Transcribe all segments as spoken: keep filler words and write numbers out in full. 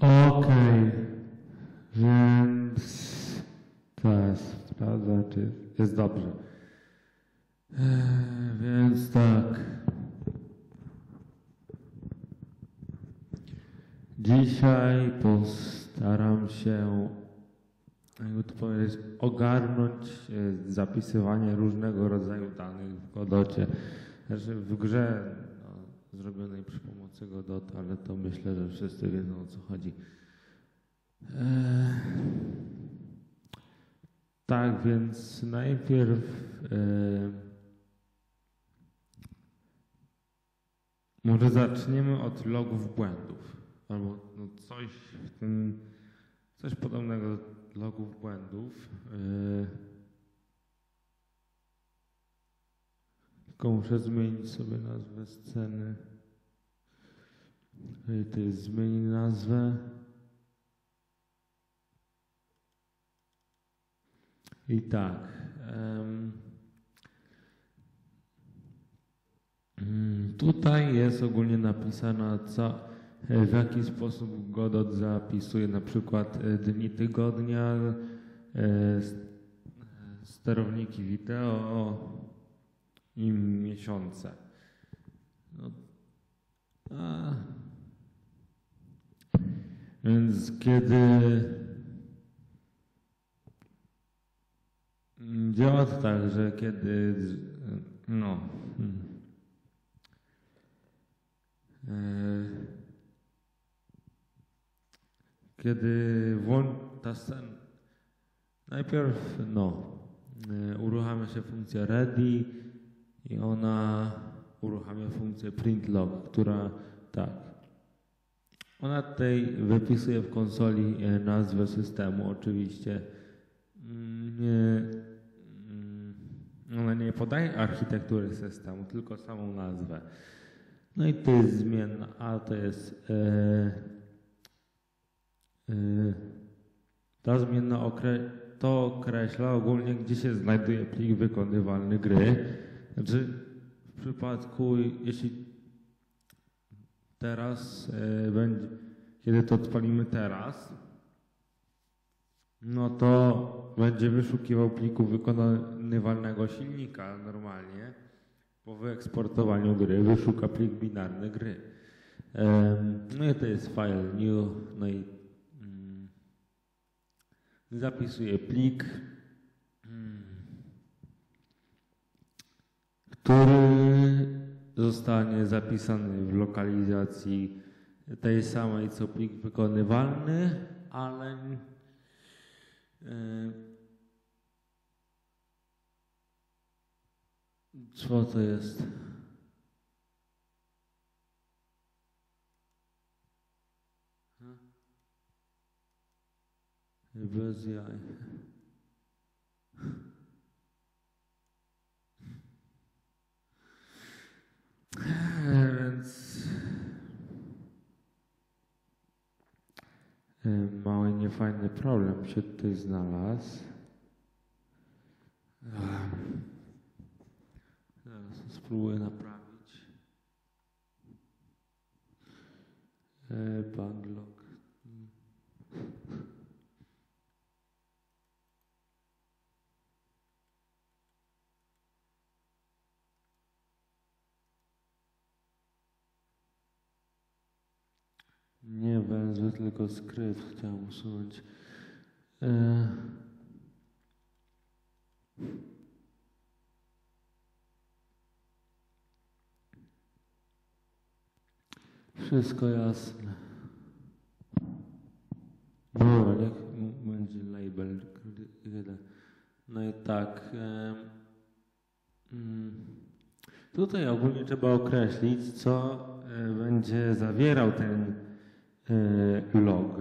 Okej, więc teraz sprawdzę, czy jest dobrze. Eee, więc tak. Dzisiaj postaram się, jakby to powiedzieć, ogarnąć e, zapisywanie różnego rodzaju danych w Godocie. Znaczy w grze no, zrobionej przy pomocy Godota, ale to myślę, że wszyscy wiedzą, o co chodzi. Eee, tak, więc najpierw e, może zaczniemy od logów błędów. Albo no coś w tym, coś podobnego do logów błędów. Yy. Tylko muszę zmienić sobie nazwę sceny. I to jest zmieni nazwę. I tak. Um, tutaj jest ogólnie napisane, co, w jaki sposób Godot zapisuje na przykład dni tygodnia, sterowniki wideo i miesiące. No, a, więc kiedy działa to tak, że kiedy no kiedy włącza scena, najpierw no, uruchamia się funkcja ready i ona uruchamia funkcję print log, która tak. Ona tutaj wypisuje w konsoli nazwę systemu, oczywiście. Nie, ona nie podaje architektury systemu, tylko samą nazwę. No i to jest zmienna, a to jest e, e, ta zmienna okre, to określa ogólnie, gdzie się znajduje plik wykonywalny gry. Znaczy w przypadku, jeśli teraz e, będzie, kiedy to odpalimy teraz, no to będzie wyszukiwał pliku wykonywalnego silnika normalnie. Po wyeksportowaniu gry wyszuka plik binarny gry. No i to jest file new, no i mm, zapisuje plik, mm, który zostanie zapisany w lokalizacji tej samej co plik wykonywalny, ale yy, co to jest? Bez jaj. Więc mały niefajny problem się tutaj znalazł. Zaraz spróbuję naprawić. Backlog. Nie węzły, tylko skrypt chciałem usunąć. E... Wszystko jasne. Dobra, niech będzie label. No i tak. E... Tutaj ogólnie trzeba określić, co będzie zawierał ten log.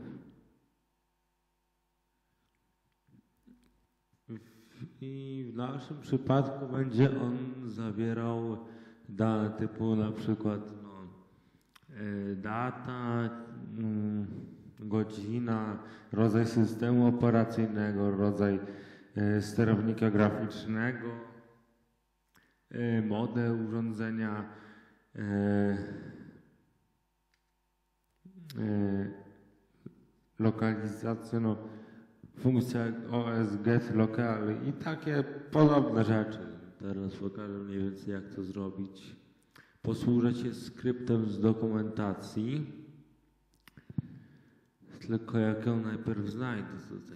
I w naszym przypadku będzie on zawierał dane typu na przykład no, data, godzina, rodzaj systemu operacyjnego, rodzaj sterownika graficznego, model urządzenia, lokalizację, no, funkcja O S get local i takie podobne rzeczy. Teraz pokażę mniej więcej jak to zrobić. Posłużę się skryptem z dokumentacji. Tylko jak ją najpierw znajdę tutaj.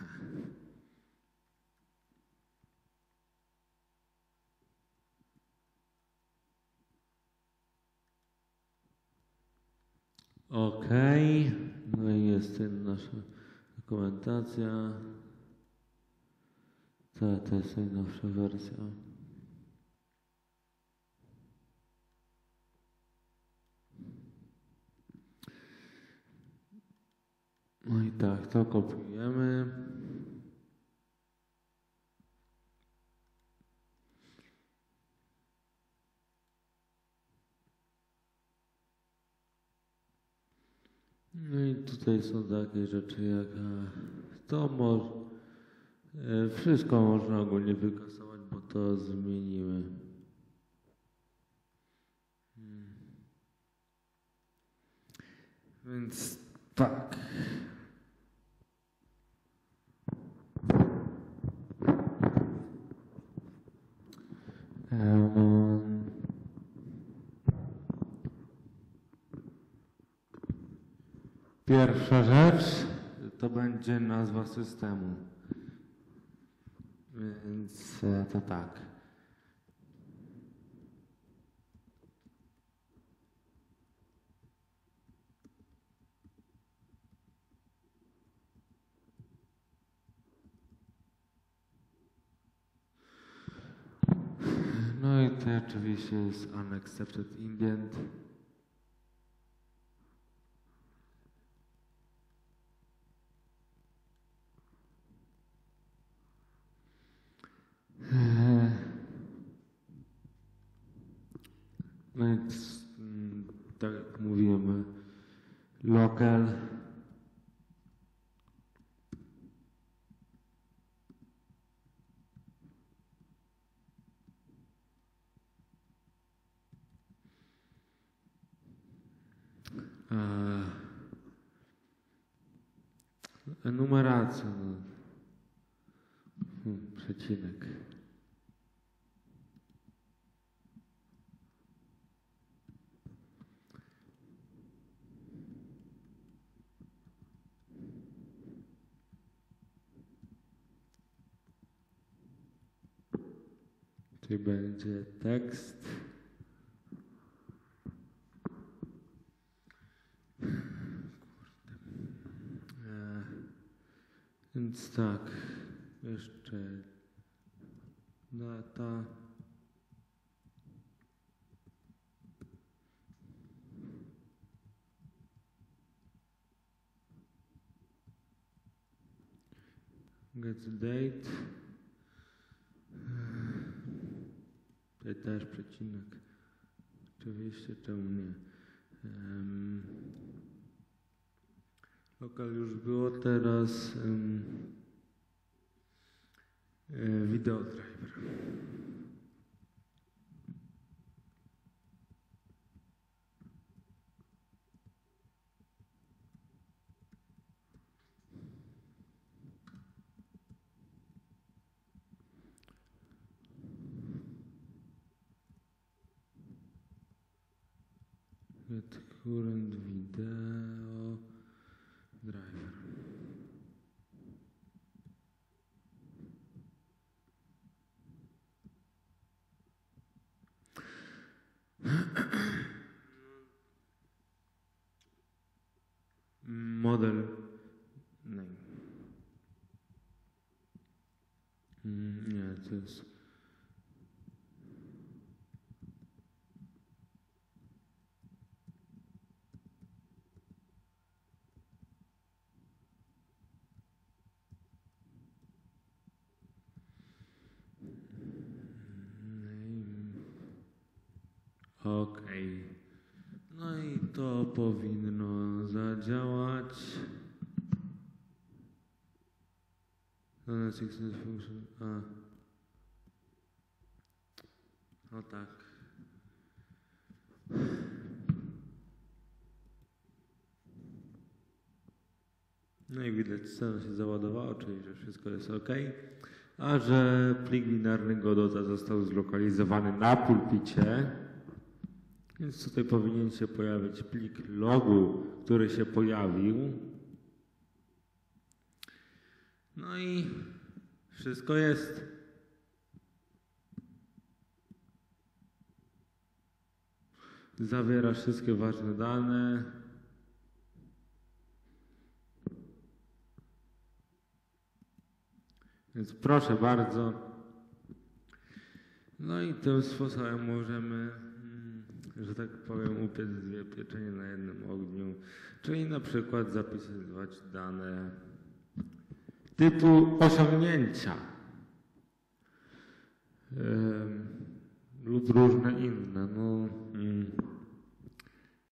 Okej, okay. No i jest ten nasza dokumentacja. To, to jest najnowsza wersja. No i tak, to kopiujemy. No i tutaj są takie rzeczy jak to może, wszystko można ogólnie wykasować, bo to zmienimy. Hmm. Więc tak. Um. Pierwsza rzecz to będzie nazwa systemu, więc to tak. No i to oczywiście jest unaccepted indent. No więc, tak jak mówimy, local. Enumeracja, no. hmm, przecinek. Czyli będzie tekst. Więc tak, jeszcze data. Get date. Tutaj też przecinek. Oczywiście, czemu nie. Um, lokal już było, teraz um, video driver. Get current video driver. Model name. Nie, to jest okej. Okay. No i to powinno zadziałać. Function. A. No tak. No i widać, scena się załadowała, czyli że wszystko jest ok. A że plik binarny Gododa został zlokalizowany na pulpicie, więc tutaj powinien się pojawić plik logu, który się pojawił. No i wszystko jest. Zawiera wszystkie ważne dane. Więc proszę bardzo. No i tym sposobem możemy, że tak powiem, upiec dwie pieczenie na jednym ogniu. Czyli na przykład zapisywać dane typu osiągnięcia yy, lub różne inne. No, yy.